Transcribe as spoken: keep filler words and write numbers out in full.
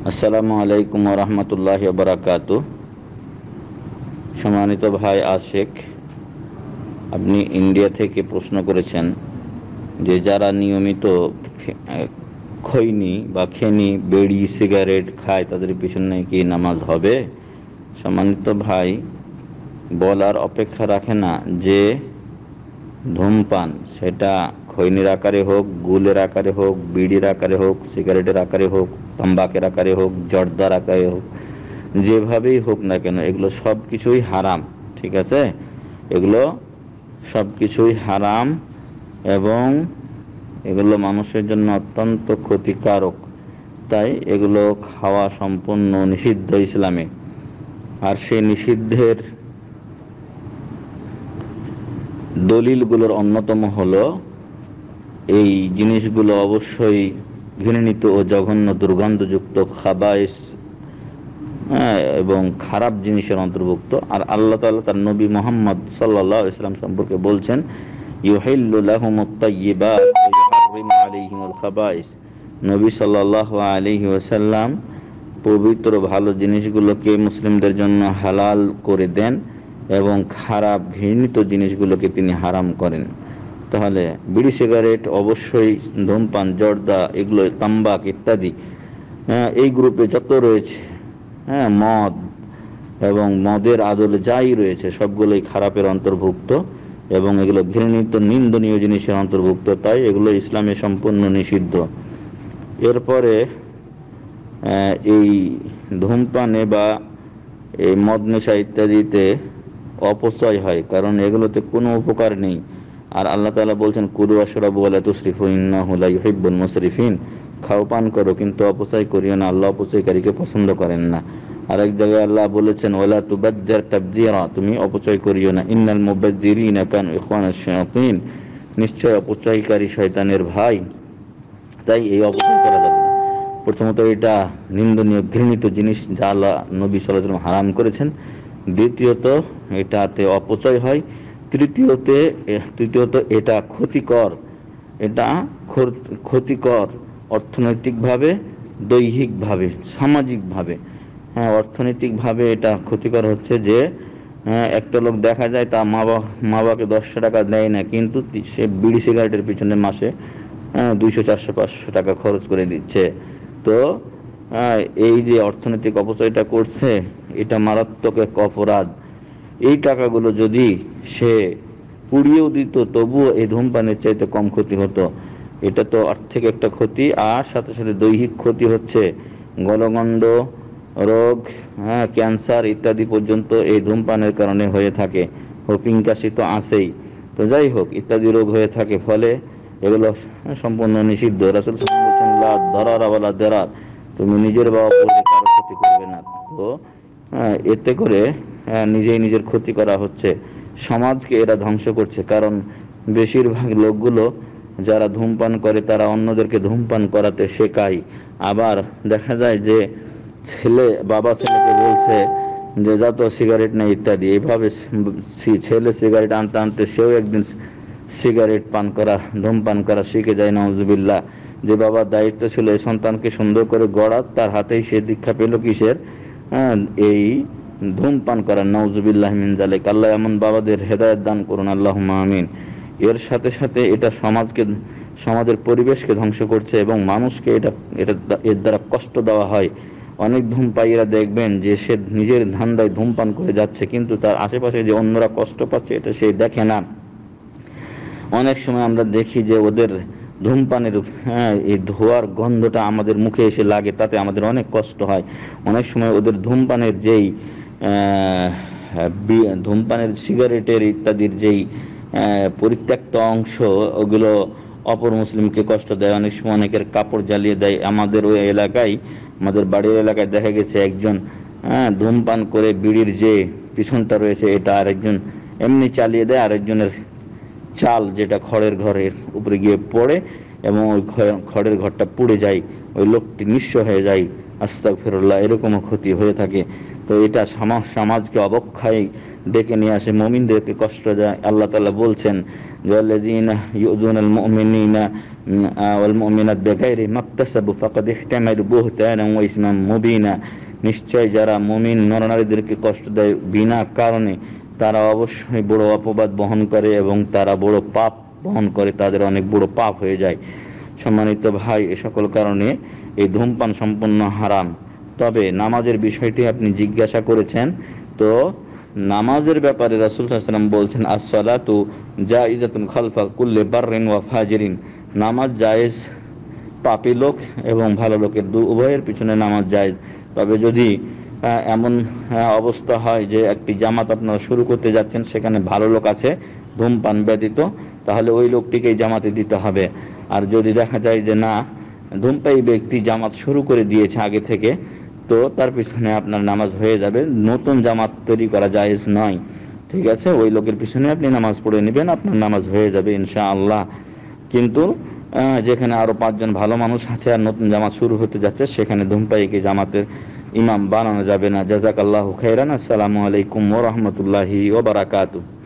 আসসালামু আলাইকুম ওয়া রাহমাতুল্লাহি ওয়া বারাকাতুহু। সম্মানিত ভাই আশিক, আপনি ইন্ডিয়া থেকে প্রশ্ন করেছেন যে যারা নিয়মিত খৈনি বা খেনি, বেড়ি, সিগারেট খায় তাদের পিছনে কি নামাজ হবে? সম্মানিত ভাই, বলার অপেক্ষা রাখে না যে ধূমপান সেটা খৈনির আকারে হোক, গুলের আকারে হোক, বিড়ির আকারে হোক, সিগারেটের আকারে হোক, তাম্বাকের আকারে হোক, জর্দার আকারে হোক, যেভাবেই হোক না কেন এগুলো সব কিছুই হারাম। ঠিক আছে, এগুলো সব কিছুই হারাম এবং এগুলো মানুষের জন্য অত্যন্ত ক্ষতিকারক। তাই এগুলো খাওয়া সম্পূর্ণ নিষিদ্ধ ইসলামে। আর সেই নিষিদ্ধের দলিলগুলোর অন্যতম হলো এই জিনিসগুলো অবশ্যই ঘৃণিত ও জঘন্য দুর্গন্ধযুক্ত খাবাইস এবং খারাপ জিনিসের অন্তর্ভুক্ত। আর আল্লাহ তাআলা তার নবী মুহাম্মদ সাল্লাল্লাহু আলাইহি ওয়াসাল্লাম সম্পর্কে বলছেন, ইউহিল্লু লাহুমুত তাইয়্যিবাত ওয়া ইউহাররিমু আলাইহিমুল খাবাইস। নবী সাল্লাল্লাহু আলাইহি ওয়াসাল্লাম পবিত্র ভালো জিনিসগুলোকে মুসলিমদের জন্য হালাল করে দেন এবং খারাপ ঘৃণিত জিনিসগুলোকে তিনি হারাম করেন। তাহলে বিড়ি, সিগারেট, অবশ্যই ধূমপান, জর্দা, এগুলো তাম্বাক ইত্যাদি, এই গ্রুপে যত রয়েছে, হ্যাঁ, মদ এবং মদের আদলে যাই রয়েছে সবগুলোই খারাপের অন্তর্ভুক্ত এবং এগুলো ঘৃণিত নিন্দনীয় জিনিসের অন্তর্ভুক্ত। তাই এগুলো ইসলামে সম্পূর্ণ নিষিদ্ধ। এরপরে এই ধূমপানে বা এই মদ নেশা ইত্যাদিতে অপচয় হয়, কারণ এগুলোতে কোনো উপকার নেই। আর আল্লাহ তাআলা বলছেন, কুলু ওয়াশরাবু ওয়া লা তুসরিফু ইন্নাহু লা ইউহিব্বুল মুসরিফিন। খাও, পান করো, কিন্তু অপচয় করিও না, আল্লাহ অপচয়কারীকে পছন্দ করেন না। আর এক জায়গায় আল্লাহ বলেছেন, ওয়ালা তুবাজ্জির তাবযীরা, তুমি অপচয় করিও না। ইন্নাল মুবাজ্জিরিনা কানু ইখওয়ানাশ শায়াতিন, নিশ্চয় অপচয়কারী শয়তানের ভাই। তাই এই অপচয় করা যাবে না। প্রথমত এটা নিন্দনীয় ঘৃণিত জিনিস যা আল্লাহ নবী সাল্লাল্লাহু আলাইহি ওয়াসাল্লাম হারাম করেছেন। দ্বিতীয়ত এটাতে অপচয় হয়। তৃতীয়তে তৃতীয়ত এটা ক্ষতিকর। এটা ক্ষতিকর অর্থনৈতিকভাবে, দৈহিকভাবে, সামাজিকভাবে। হ্যাঁ, অর্থনৈতিকভাবে এটা ক্ষতিকর হচ্ছে যে একটা লোক দেখা যায় তা মা বাবা মা বাবাকে দশশো টাকা দেয় না, কিন্তু সে বিড়ি সিগারেটের পিছনে মাসে দুইশো চারশো পাঁচশো টাকা খরচ করে দিচ্ছে। তো এই যে অর্থনৈতিক অপচয়টা করছে, এটা মারাত্মক এক অপরাধ। এই টাকাগুলো যদি সে পুড়িয়েও দিত তবুও এই ধূমপানের চাইতে কম ক্ষতি হতো। এটা তো আর্থিক একটা ক্ষতি, আর সাথে সাথে দৈহিক ক্ষতি হচ্ছে। গলগণ্ড রোগ, হ্যাঁ, ক্যান্সার ইত্যাদি পর্যন্ত এই ধূমপানের কারণে হয়ে থাকে। হুপিং কাশি তো আছেই। তো যাই হোক, ইত্যাদি রোগ হয়ে থাকে। ফলে এগুলো সম্পূর্ণ নিষিদ্ধ। রাসূল সাল্লাল্লাহু আলাইহি ওয়াসাল্লাম বলেছেন, লা দারারা ওয়ালা দারার, তুমি নিজের বা অপরের কারো ক্ষতি করবে না। তো এতে করে নিজেই নিজের ক্ষতি করা হচ্ছে, সমাজকে এরা ধ্বংস করছে। কারণ বেশিরভাগ লোকগুলো যারা ধূমপান করে তারা অন্যদেরকে ধূমপান করাতে শেখায়। আবার দেখা যায় যে ছেলে বাবা ছেলেকে বলছে যে যা তো সিগারেট নেই ইত্যাদি। এইভাবে ছেলে সিগারেট আনতে আনতে সেও একদিন সিগারেট পান করা, ধূমপান করা শিখে যায়। নাউজুবিল্লাহ। যে বাবার দায়িত্ব ছিল এই সন্তানকে সুন্দর করে গড়া, তার হাতেই সে দীক্ষা পেল কিসের? এই ধূমপান করা। নাউজুবিল্লাহ মিন যালিক। আল্লাহ এমন বাবাদের হেদায়েত দান করুন, আল্লাহুম্মা আমিন। এর সাথে সাথে এটা সমাজকে, সমাজের পরিবেশকে ধ্বংস করছে এবং মানুষকে এটা এটা এর দ্বারা কষ্ট দেওয়া হয়। অনেক ধূমপায়ীরা দেখবেন যে সে নিজের ধান্দায় ধূমপান করে যাচ্ছে, কিন্তু তার আশেপাশে যে অন্যরা কষ্ট পাচ্ছে এটা সে দেখে না। অনেক সময় আমরা দেখি যে ওদের ধূমপানের, হ্যাঁ, এই ধোঁয়ার গন্ধটা আমাদের মুখে এসে লাগে, তাতে আমাদের অনেক কষ্ট হয়। অনেক সময় ওদের ধূমপানের যেই ধূমপানের সিগারেটের ইত্যাদির যেই পরিত্যক্ত অংশ, ওগুলো অপর মুসলিমকে কষ্ট দেয়। অনেক সময় অনেকের কাপড় জ্বালিয়ে দেয়। আমাদের ওই এলাকায়, আমাদের বাড়ির এলাকায় দেখা গেছে একজন হ্যাঁ ধূমপান করে বিড়ির যে পিছনটা রয়েছে এটা আরেকজন এমনি চালিয়ে দেয়, আরেকজনের চাল যেটা খড়ের ঘরের উপরে গিয়ে পড়ে এবং ওই খড়ের ঘরটা পুড়ে যায়, ওই লোকটি নিঃস্ব হয়ে যায়। আস্তাগফিরুল্লাহ, এরকমও ক্ষতি হয়ে থাকে। তো এটা সমাজ সমাজকে অবক্ষয় ডেকে নিয়ে আসে, মুমিনদেরকে কষ্ট দেয়। আল্লাহ তাআলা বলছেন ওয়াল্লাযীনা ইউযুনাল মুমিনিনা ওয়াল মুমিনাত বিগাইরি মাকতাসাবু ফাকাদ ইহতামালু বুহতানান ওয়া ইসমান মুবিনা। নিশ্চয় যারা মুমিন নরনারীদেরকে কষ্ট দেয় বিনা কারণে, তারা অবশ্যই বড় অপবাদ বহন করে এবং তারা বড় পাপ বহন করে, তাদের অনেক বড় পাপ হয়ে যায়। সম্মানিত ভাই, এ সকল কারণে এই ধূমপান সম্পূর্ণ হারাম। তবে নামাজের বিষয়টি আপনি জিজ্ঞাসা করেছেন, তো নামাজের ব্যাপারে রাসূল সাল্লাল্লাহু আলাইহি ওয়াসাল্লাম বলছেন আস-সালাতু জাইজাতুন খালফা কুল্লি বাররিন ওয়া ফাজিরিন। নামাজ জায়েজ পাপী লোক এবং ভালো লোকের উভয়ের পিছনে নামাজ জায়েজ। তবে যদি এমন অবস্থা হয় যে একটি জামাত আপনারা শুরু করতে যাচ্ছেন, সেখানে ভালো লোক আছে ধূমপান ব্যতীত, তাহলে ওই লোকটিকেই জামাতে দিতে হবে। আর যদি দেখা যায় যে না, ধূমপায়ী ব্যক্তি জামাত শুরু করে দিয়েছে আগে থেকে, তো তার পিছনে আপনার নামাজ হয়ে যাবে, নতুন জামাত তৈরি করা জায়েজ নয়। ঠিক আছে, ওই লোকের পিছনে আপনি নামাজ পড়ে নেবেন, আপনার নামাজ হয়ে যাবে ইনশাআল্লাহ। কিন্তু যেখানে আরো পাঁচজন ভালো মানুষ আছে আর নতুন জামাত শুরু হতে যাচ্ছে, সেখানে ধূমপায়ীকে জামাতের ইমাম বানানো যাবে না। জাযাকাল্লাহু খাইরান। আসসালামু আলাইকুম ওয়া রাহমাতুল্লাহি ওয়া বারাকাতুহু।